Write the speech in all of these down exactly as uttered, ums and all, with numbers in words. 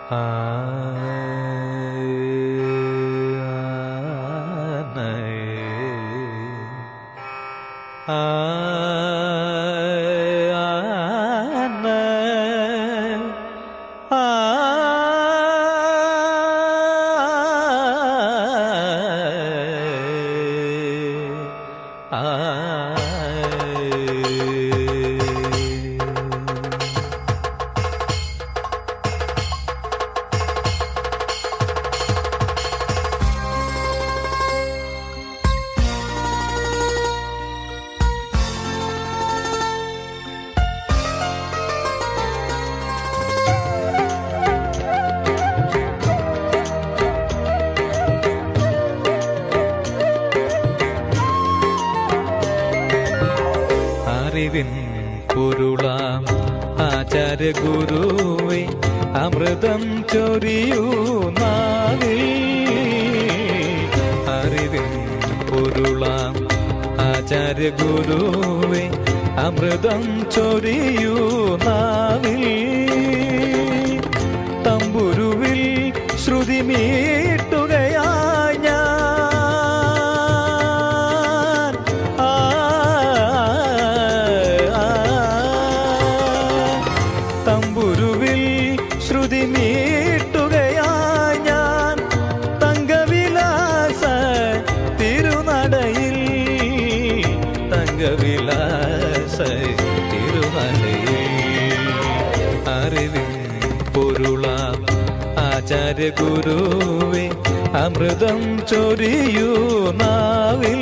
പൊരുളാം ആചാര്യ ഗുരുവേ അമൃതം ചൊരിയൂ നാവിൽ. അറിവിൻ പൊരുളാം ആചാര്യ ഗുരുവേ അമൃതം ചൊരിയൂ നാവിൽ. തമ്പുരുവിൽ ശ്രുതി മീട്ടുകയായി ഞാൻ തമ്പുരുവിൽ ശ്രുതി മീട്ടുകയായി ഞാൻ തങ്കവിലാസ തിരുനടയിൽ തങ്കവിലാസ തിരുനടയിൽ. അറിവിൻ പൊരുളാം ആചാര്യ ഗുരുവേ അമൃതം ചൊരിയൂ നാവിൽ.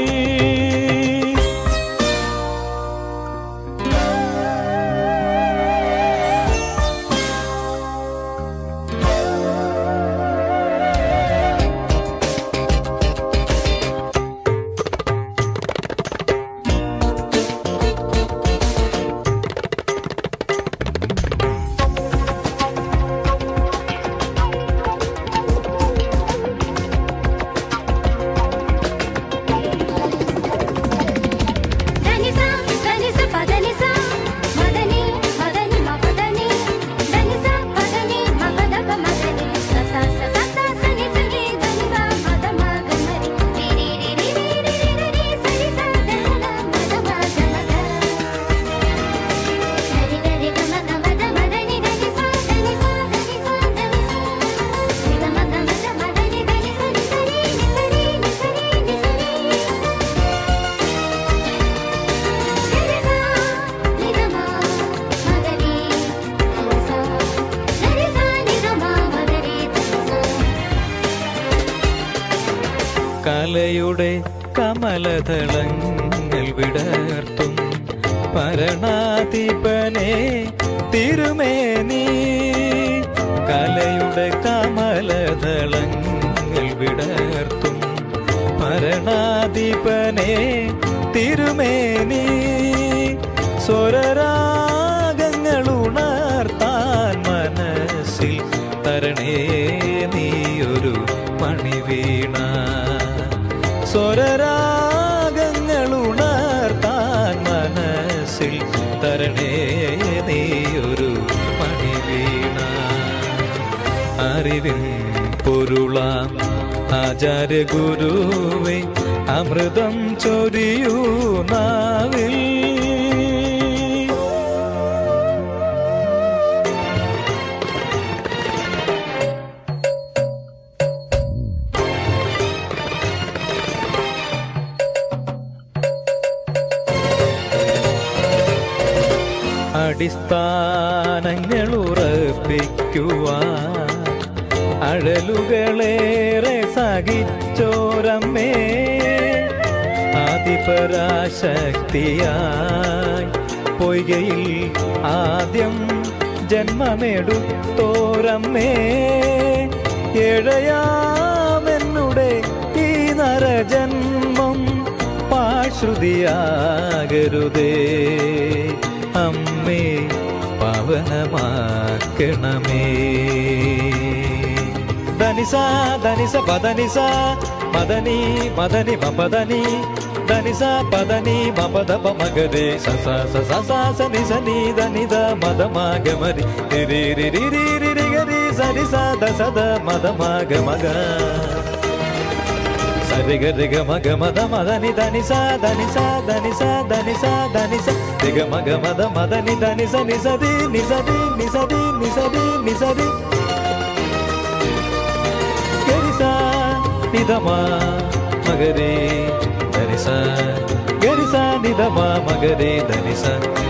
കലയുടെ കമലദളങ്ങൾ വിടർത്തും പരണാധിപനെ തിരുമേനി. കലയുടെ കമലദളങ്ങൾ വിടർത്തും പരണാധിപനെ തിരുമേനി. സ്വരരാഗങ്ങൾ ഉണർത്താൻ മനസ്സിൽ തരണേ നീയൊരു മണിവീണ. സ്വരരാഗങ്ങൾ ഉണർത്താൻ മനസ്സിൽ തരണേ നീയൊരു മണിവീണ. അറിവിൻ പൊരുളാം ആചാര്യ ഗുരുവേ അമൃതം ചൊരിയൂ നാവിൽ. അടിസ്ഥാനങ്ങൾ ഉറപ്പിക്കുവാൻ അഴലുകളേറെ സഹിച്ചോരമ്മേ. ആദിപരാശക്തിയായി പൊയ്കയിൽ ആദ്യം ജന്മമെടുത്തോരമ്മേ. ഏഴയാമെന്നുടെ ഈ നരജന്മം പാശ്രുതിയാകരുതേ അമ്മേ, പാവനമാക്കണമേ. ധനിസ ധനിസ പദനിസ മദനി മദനി മപദനി ധനിസ പദനി മപദ മഗരേ സസ സസ സ നി സ നി ധ നി ധ മദ മഗ മരി രി രി രി രി രി രി ഗരി സ దని స ద స ద మద మగ మగ సరి గ రి గ మగ మద మదని దని స దని స దని స దని స దని స రి గ మగ మద మదని దని స ని స ది ని స ది ని స ది ని స ది ని స ది గరి స ని ద మ మగరి దని స గరి స ని ద మ మగరి దని స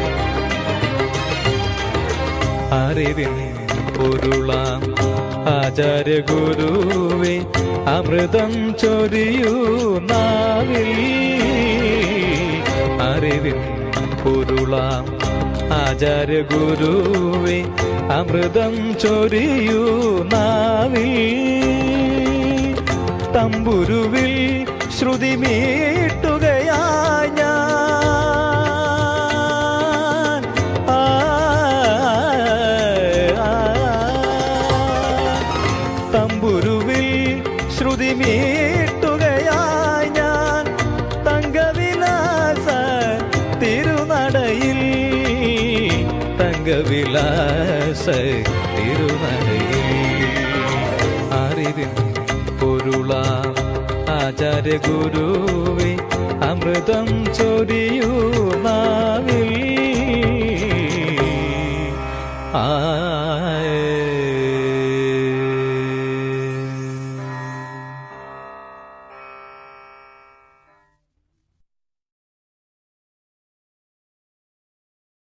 അറിവിൻ പൊരുളാം ആചാര്യ ഗുരുവേ അമൃതം ചൊരിയൂ നാവിൽ അറിവിൻ പൊരുളാം ആചാര്യ ഗുരുവേ അമൃതം ചൊരിയൂ നാവിൽ തമ്പുരുവിൽ ശ്രുതി മീട്ടുകയായി ഞാൻ തമ്പുരുവിൽ ശ്രുതി മീട്ടുകയായി ഞാൻ തങ്കവിലാസ തിരുനടയിൽ തങ്കവിലാസ തിരുനടയിൽ അറിവിൻ പൊരുളാം ആചാര്യ ഗുരുവേ അമൃതം ചൊരിയൂ നാവിൽ ആ